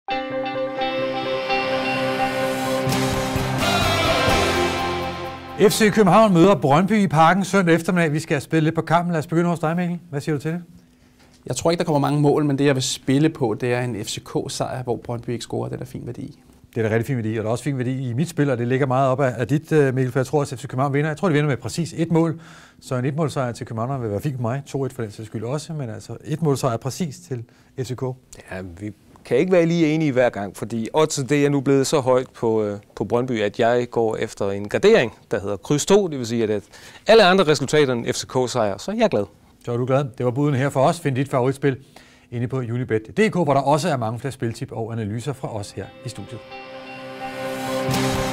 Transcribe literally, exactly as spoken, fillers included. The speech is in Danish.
F C København møder Brøndby i Parken søndag eftermiddag. Vi skal spille lidt på kampen. Lad os begynde hos dig, Mikkel. Hvad siger du til det? Jeg tror ikke, der kommer mange mål, men det, jeg vil spille på, det er en F C K-sejr, hvor Brøndby ikke scorer. Det er der fin værdi. Det er der rigtig fin værdi, og der er også fin værdi i mit spil, og det ligger meget op af dit, Mikkel, for jeg tror, at F C København vinder. Jeg tror, de vinder med præcis et mål, så en et-målsejr til København vil være fint for mig. to et for den sags skyld også, men altså et-målsejr præcis til F C K. Ja, vi kan ikke være lige enige hver gang, fordi oddset det er nu blevet så højt på, øh, på Brøndby, at jeg går efter en gardering, der hedder kryds to, det vil sige, at alle andre resultater end F C K-sejr, så er jeg glad. Så er du glad. Det var budene her for os. Find dit favoritspil inde på Unibet punktum d k, hvor der også er mange flere spiltip og analyser fra os her i studiet.